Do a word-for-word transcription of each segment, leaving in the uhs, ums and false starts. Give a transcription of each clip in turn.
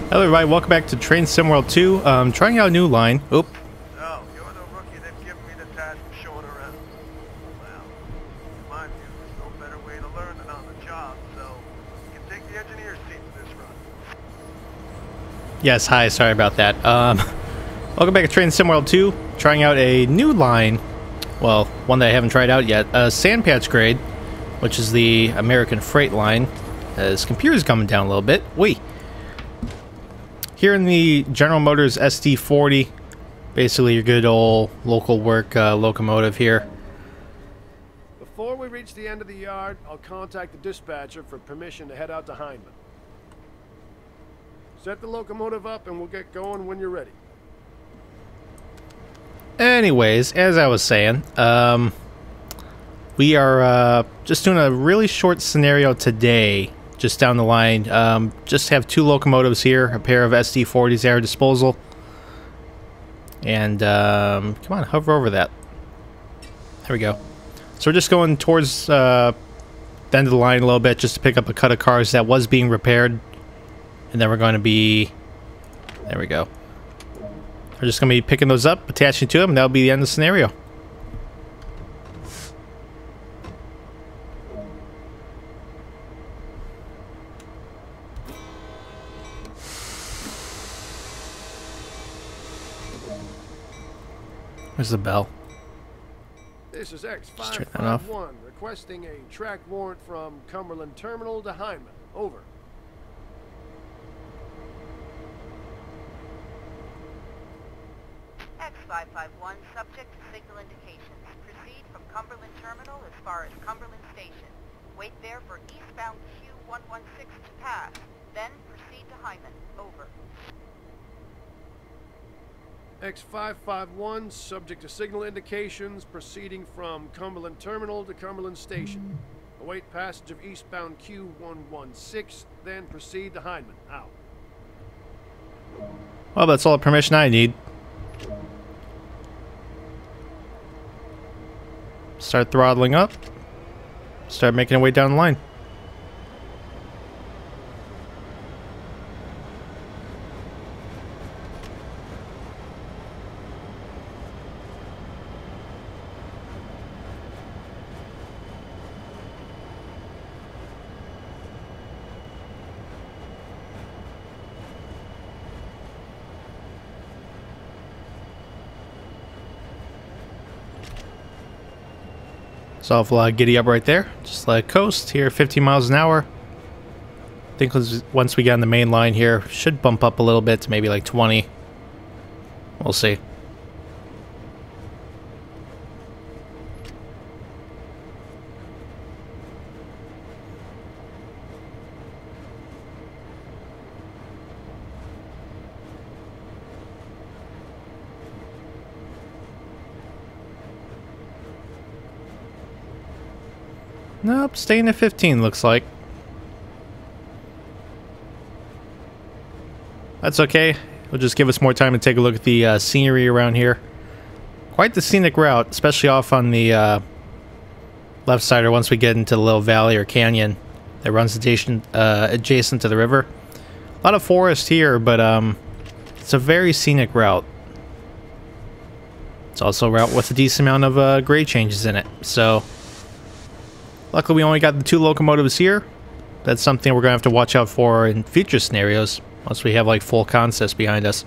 Hello everybody, welcome back to Train Sim World two. Um, trying out a new line. Oop. So, you're the rookie that given me the task of showing around. Well, in my view, there's no better way to learn than on the job, so you can take the engineer's seat for this run. Yes, hi, sorry about that. Um, welcome back to Train Sim World two. Trying out a new line. Well, one that I haven't tried out yet. A Sandpatch grade, which is the American Freight line. As computer's coming down a little bit. Wee. Here in the General Motors S D forty, basically your good old local work uh, locomotive here. Before we reach the end of the yard, I'll contact the dispatcher for permission to head out to Hindman. Set the locomotive up and we'll get going when you're ready. Anyways, as I was saying, um, we are uh, just doing a really short scenario today. Just down the line, um, just have two locomotives here, a pair of S D forties at our disposal. And, um, come on, hover over that. There we go. So we're just going towards uh, the end of the line a little bit, just to pick up a cut of cars that was being repaired. And then we're going to be, there we go. We're just going to be picking those up, attaching to them, and that'll be the end of the scenario. Where's the bell? This is X Just turn five that off. five one requesting a track warrant from Cumberland Terminal to Hindman. Over. X five five one, subject to signal indications. Proceed from Cumberland Terminal as far as Cumberland Station. Wait there for eastbound Q one one six to pass. Then proceed to Hyman. Over. X five five one, subject to signal indications, proceeding from Cumberland Terminal to Cumberland Station. Await passage of eastbound Q one one six, then proceed to Hindman. Out. Well, that's all the permission I need. Start throttling up. Start making our way down the line. So I'll uh, giddy up right there, just like coast here, fifteen miles an hour. I think once we get on the main line here, should bump up a little bit to maybe like twenty. We'll see. Nope, staying at fifteen looks like. That's okay. It'll just give us more time to take a look at the uh, scenery around here. Quite the scenic route, especially off on the uh, left side, or once we get into the little valley or canyon that runs adjacent, uh, adjacent to the river. A lot of forest here, but um, it's a very scenic route. It's also a route with a decent amount of uh, grade changes in it, so... Luckily, we only got the two locomotives here. That's something we're going to have to watch out for in future scenarios, once we have, like, full consists behind us.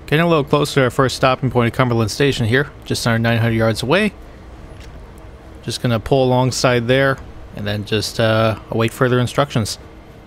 Getting a little closer to our first stopping point at Cumberland Station here, just under nine hundred yards away. Just gonna pull alongside there and then just uh, await further instructions.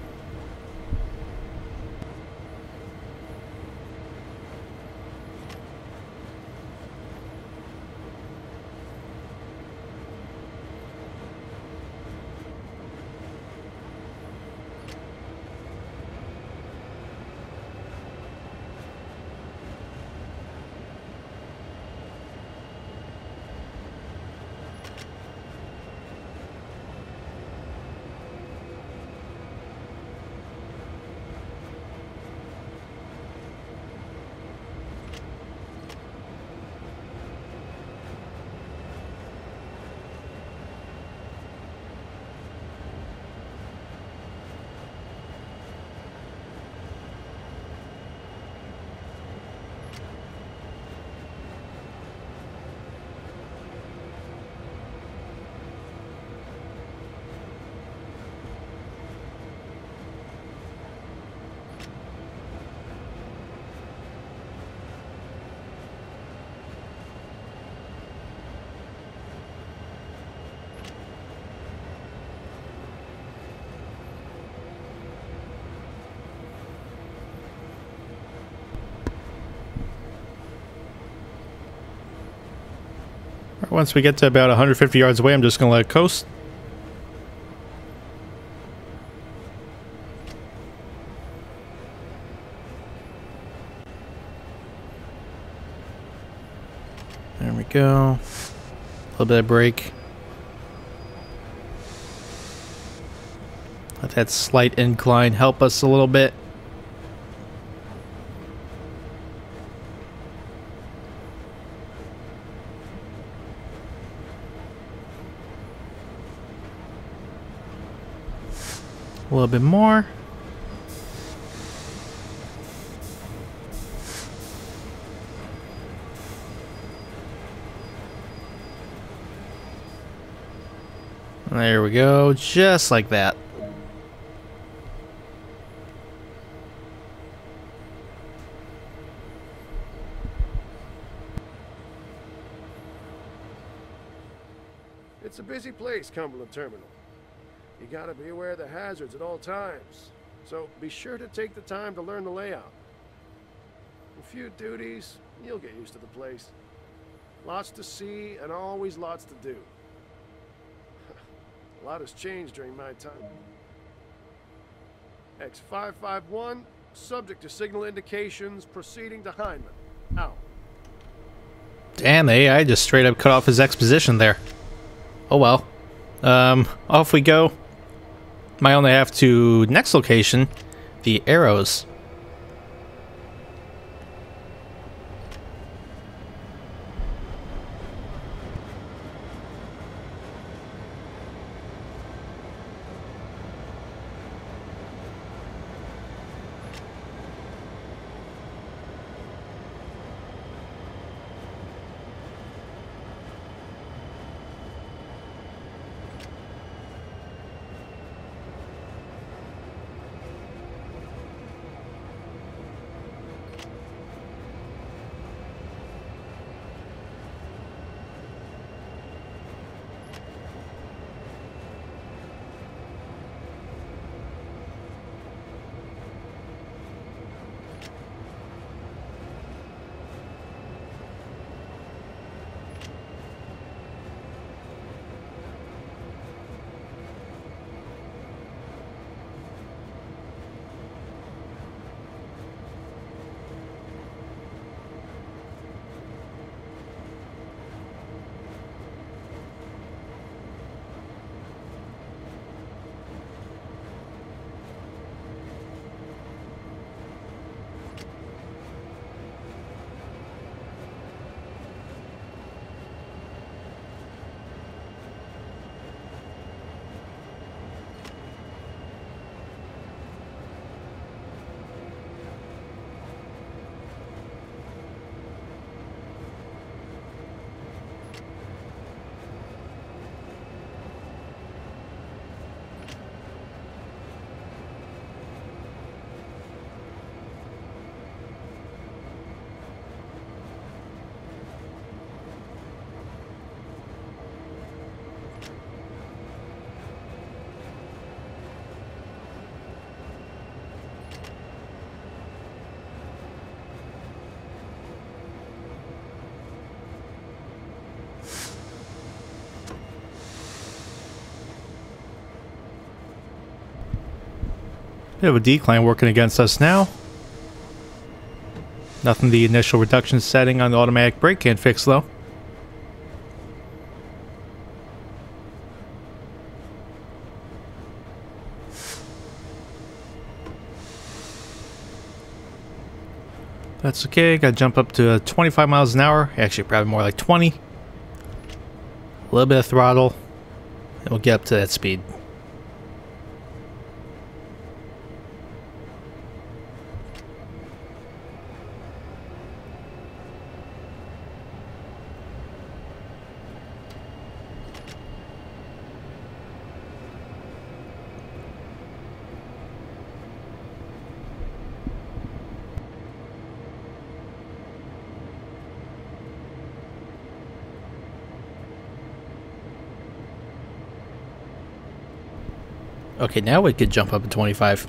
Once we get to about one hundred fifty yards away, I'm just going to let it coast. There we go. A little bit of brake. Let that slight incline help us a little bit. A little bit more. There we go, just like that. It's a busy place, Cumberland Terminal. You gotta be aware of the hazards at all times. So be sure to take the time to learn the layout. A few duties, you'll get used to the place. Lots to see and always lots to do. A lot has changed during my time. X five five one, subject to signal indications, proceeding to Hyman. Out. Damn, the A I just straight up cut off his exposition there. Oh well. Um, off we go. Might only have to next location, the Arrows. Bit of a decline working against us now. Nothing the initial reduction setting on the automatic brake can't fix though. That's okay, gotta jump up to twenty-five miles an hour. Actually, probably more like twenty. A little bit of throttle, and we'll get up to that speed. Okay, now we could jump up to twenty-five.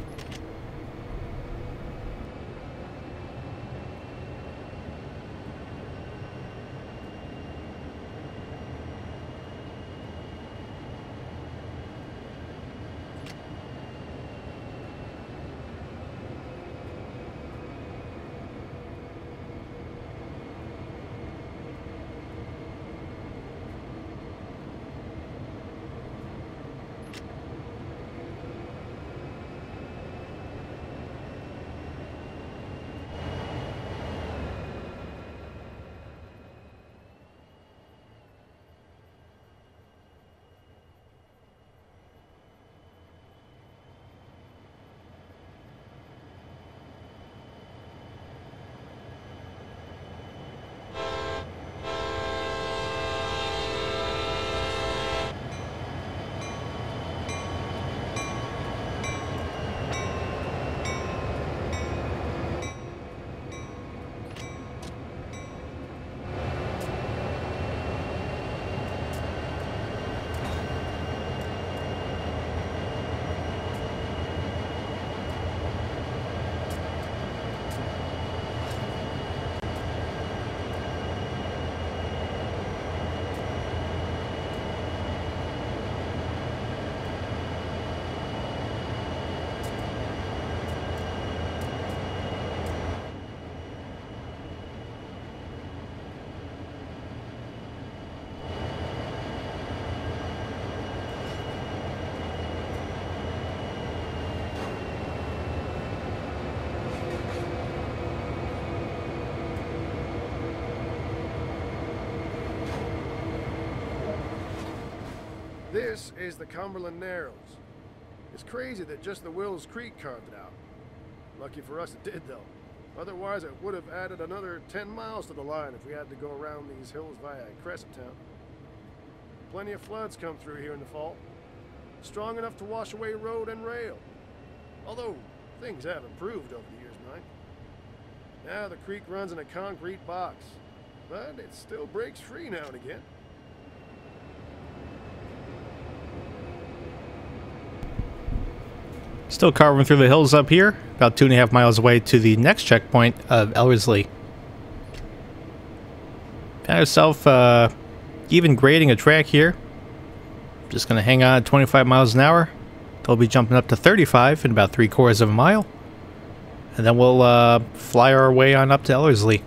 This is the Cumberland Narrows. It's crazy that just the Wills Creek carved it out. Lucky for us it did, though. Otherwise, it would have added another ten miles to the line if we had to go around these hills via Crescent Town. Plenty of floods come through here in the fall. Strong enough to wash away road and rail. Although, things have improved over the years, Mike. Now the creek runs in a concrete box, but it still breaks free now and again. Still carving through the hills up here, about two and a half miles away to the next checkpoint of Ellerslie. Found yourself uh, even grading a track here. Just going to hang on at twenty-five miles an hour. They'll be jumping up to thirty-five in about three quarters of a mile. And then we'll uh, fly our way on up to Ellerslie.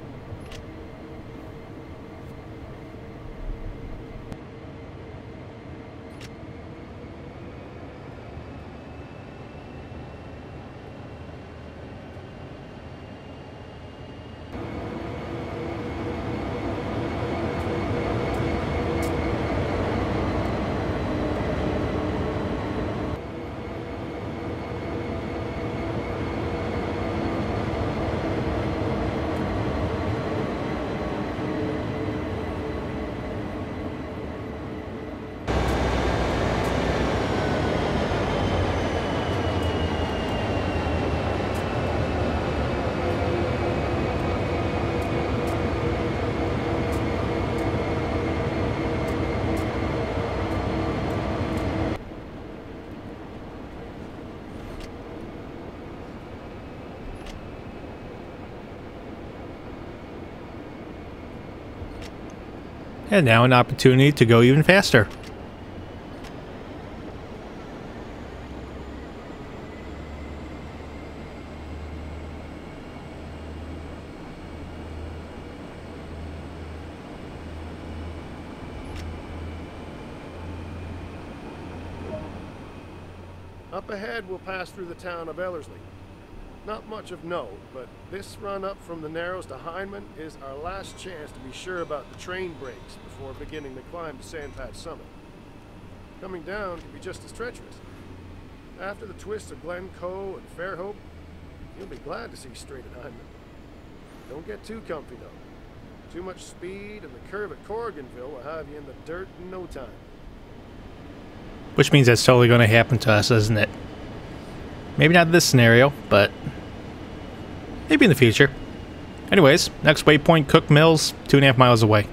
And now an opportunity to go even faster. Up ahead, we'll pass through the town of Ellerslie. Not much of note, but this run up from the Narrows to Heineman is our last chance to be sure about the train brakes before beginning the climb to Sandpatch Summit. Coming down can be just as treacherous. After the twists of Glen Coe and Fairhope, you'll be glad to see straight at Heineman. Don't get too comfy though. Too much speed and the curve at Corriganville will have you in the dirt in no time. Which means that's totally going to happen to us, isn't it? Maybe not this scenario, but maybe in the future. Anyways, next waypoint, Cook Mills, two and a half miles away.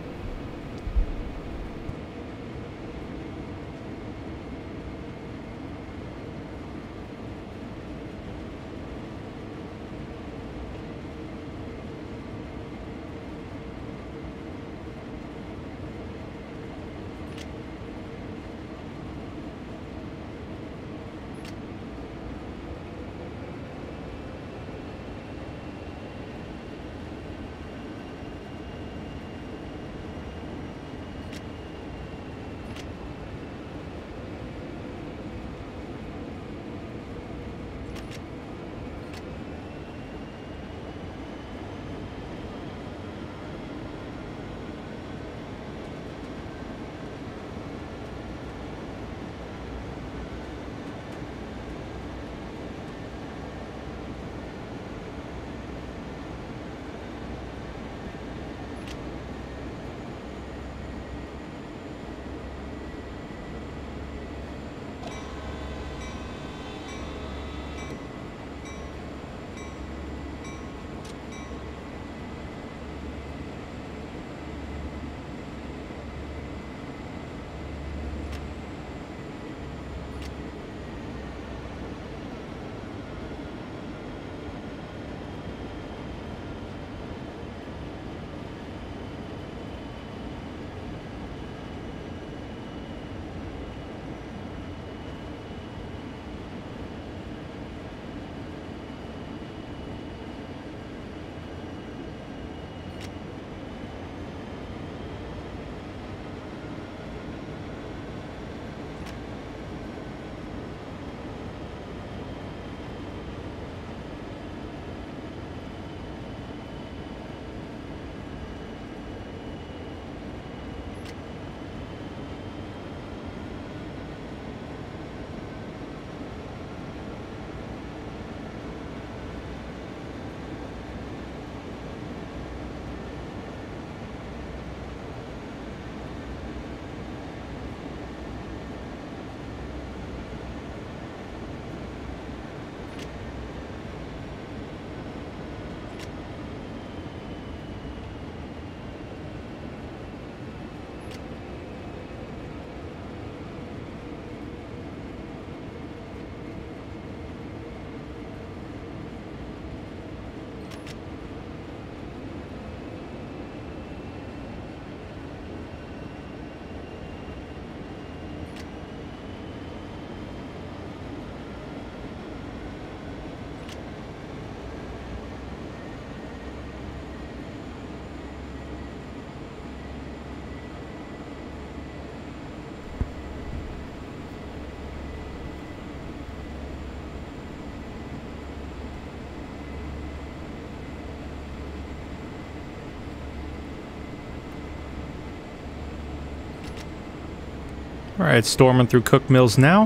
Alright, storming through Cook Mills now.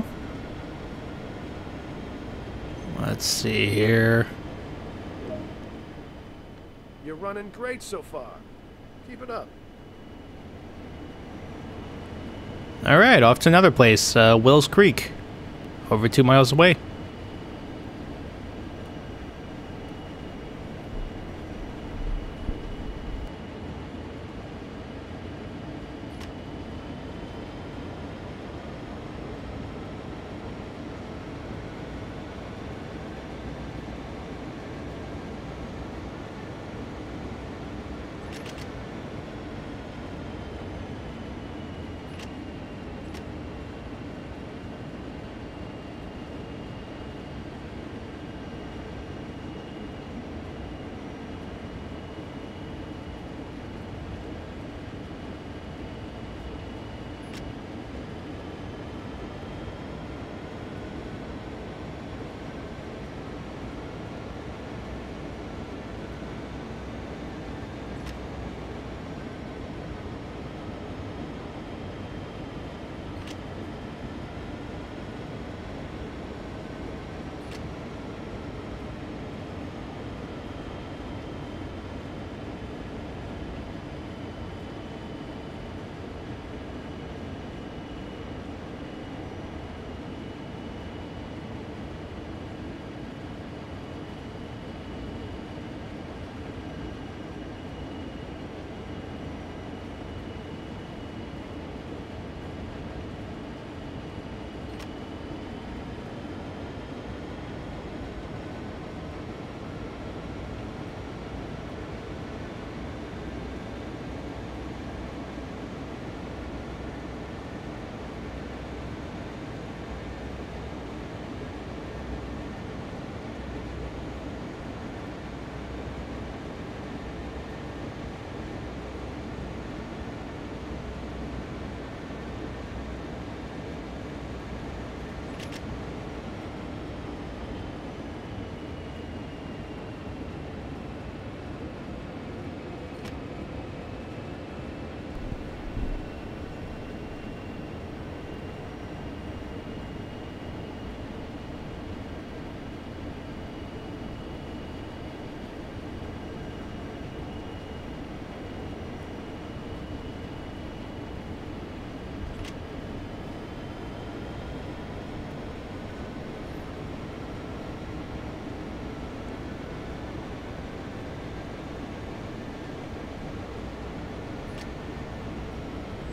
Let's see here. You're running great so far. Keep it up. Alright, off to another place, uh, Wills Creek. Over two miles away.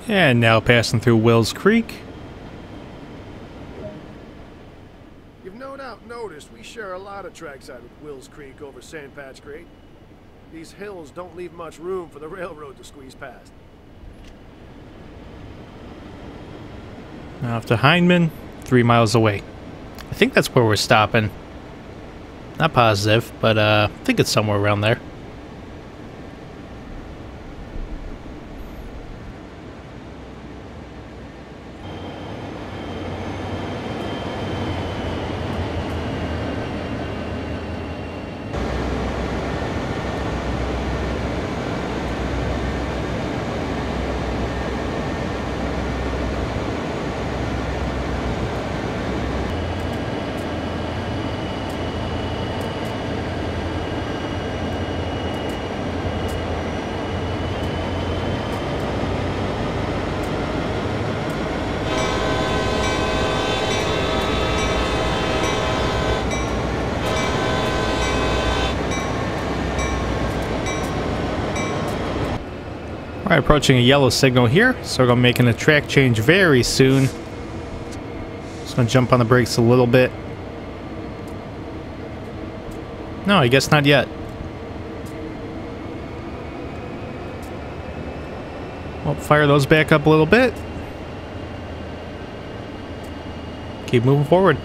And now passing through Wills Creek. You've no doubt noticed we share a lot of trackside with Wills Creek over Sandpatch Grade. These hills don't leave much room for the railroad to squeeze past. Now off to Hindman, three miles away. I think that's where we're stopping. Not positive, but uh, I think it's somewhere around there. Alright, approaching a yellow signal here, so we're going to be making a track change very soon. Just going to jump on the brakes a little bit. No, I guess not yet. Well, fire those back up a little bit. Keep moving forward.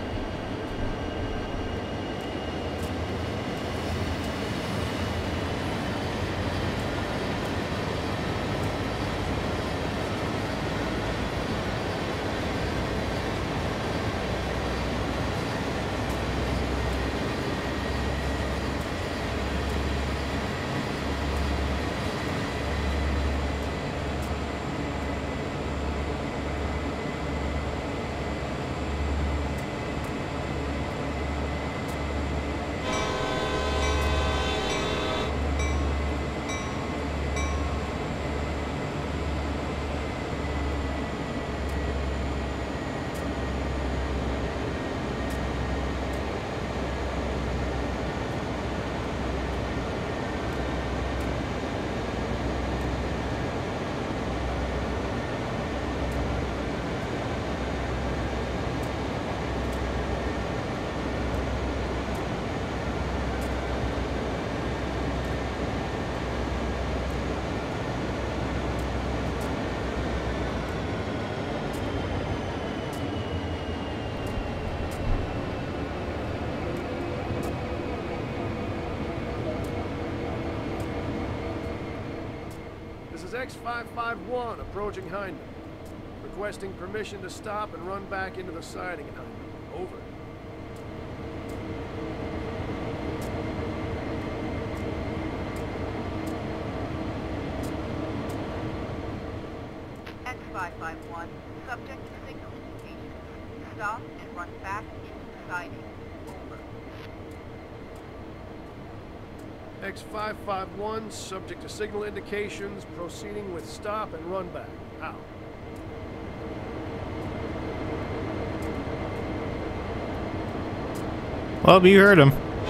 This is X five five one approaching Hindman. Requesting permission to stop and run back into the siding at Hindman. Over. X five five one, subject to signal indications. Stop and run back into the siding. Over. X five five one, subject to signal indications, proceeding with stop and run back. Out. Well, you heard him.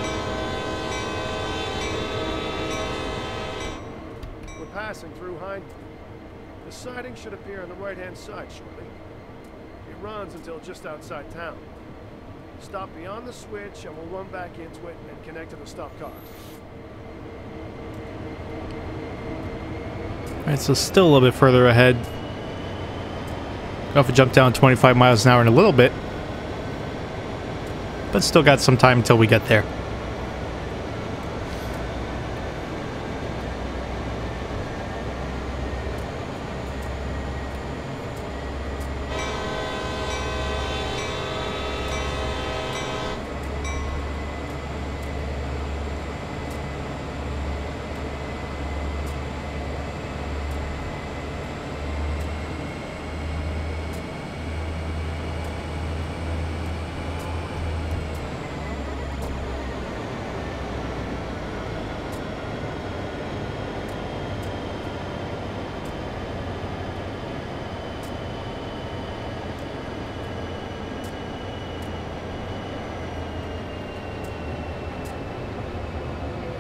We're passing through Hindman. The siding should appear on the right-hand side shortly. It runs until just outside town. Stop beyond the switch and we'll run back into it and connect to the stopped cars. Alright, so still a little bit further ahead. Go have to jump down twenty-five miles an hour in a little bit. But still got some time until we get there.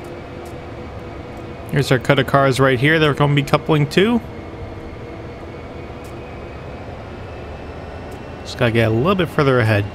Here's our cut of cars right here that we're going to be coupling to. Just gotta get a little bit further ahead.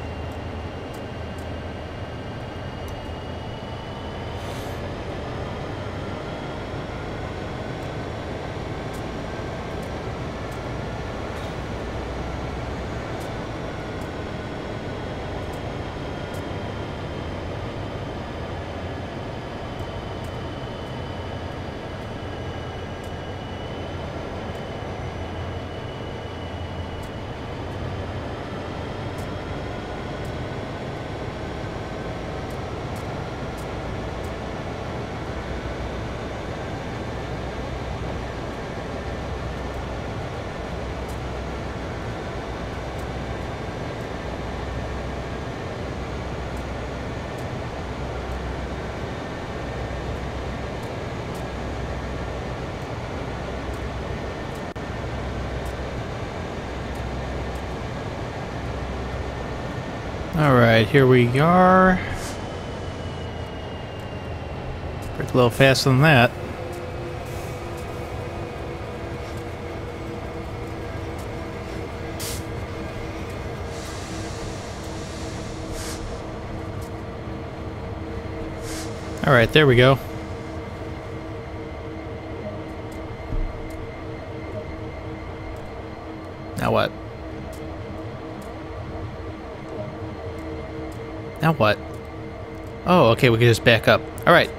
Alright, here we are. Break a little faster than that. Alright, there we go. Now what? Now what? Oh, okay, we can just back up. Alright.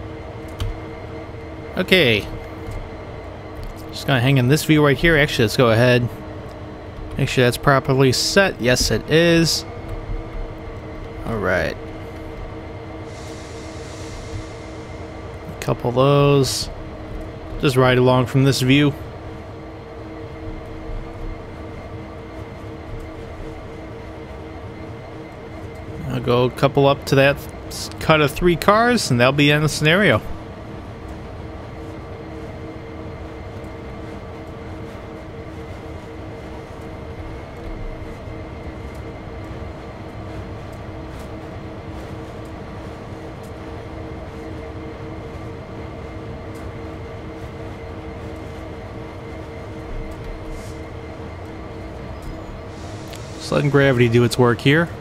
Okay. Just gonna hang in this view right here. Actually, let's go ahead. Make sure that's properly set. Yes, it is. Alright. A couple of those. Just ride along from this view. I'll go a couple up to that cut of three cars, and that'll be the end of the scenario. Just letting gravity do its work here.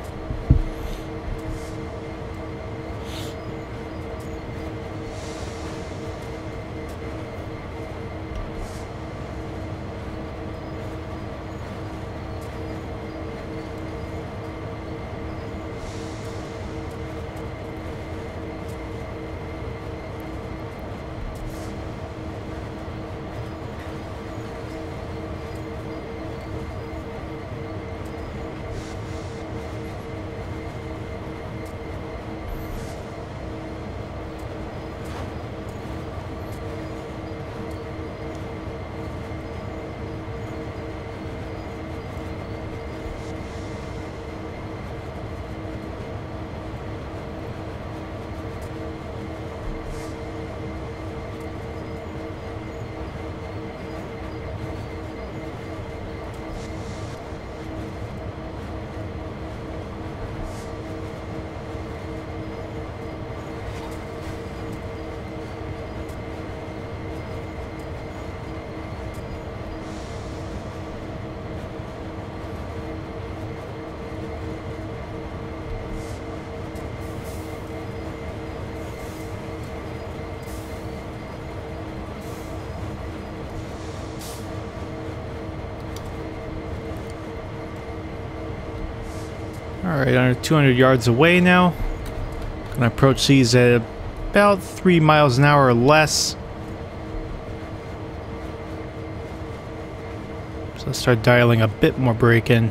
Alright, under two hundred yards away now. Gonna approach these at about three miles an hour or less. So let's start dialing a bit more brake in.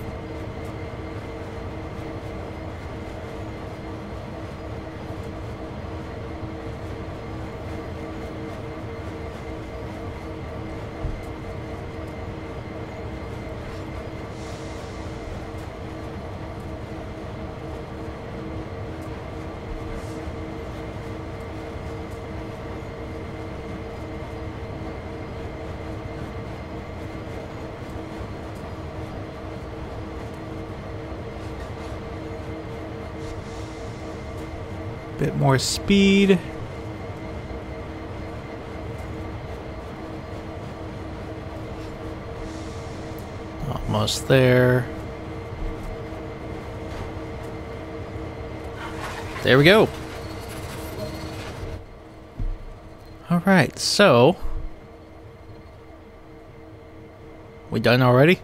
Bit more speed. Almost there. There we go. Alright, so... We done already?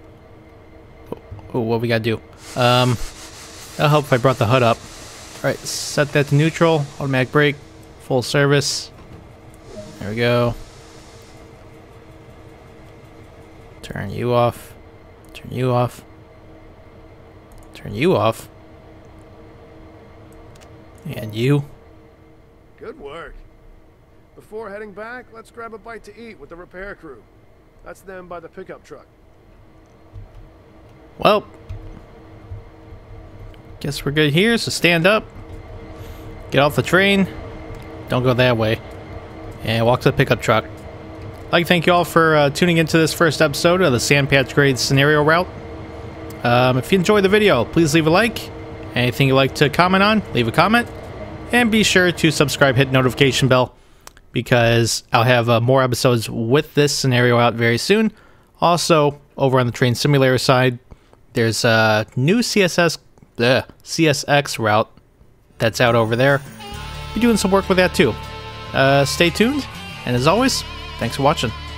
Oh, what we gotta do? Um, that'll help if I brought the H U D up. Alright, set that to neutral. Automatic brake. Full service. There we go. Turn you off. Turn you off. Turn you off. And you. Good work. Before heading back, let's grab a bite to eat with the repair crew. That's them by the pickup truck. Well, guess we're good here, so stand up. Get off the train. Don't go that way. And walk to the pickup truck. I'd like to thank you all for uh, tuning into this first episode of the Sandpatch Grade scenario route. Um, if you enjoyed the video, please leave a like. Anything you'd like to comment on, leave a comment. And be sure to subscribe, hit notification bell, because I'll have uh, more episodes with this scenario out very soon. Also, over on the train simulator side, there's a new C S S, bleh, C S X route that's out over there. Be doing some work with that too. Uh, stay tuned, and as always, thanks for watching.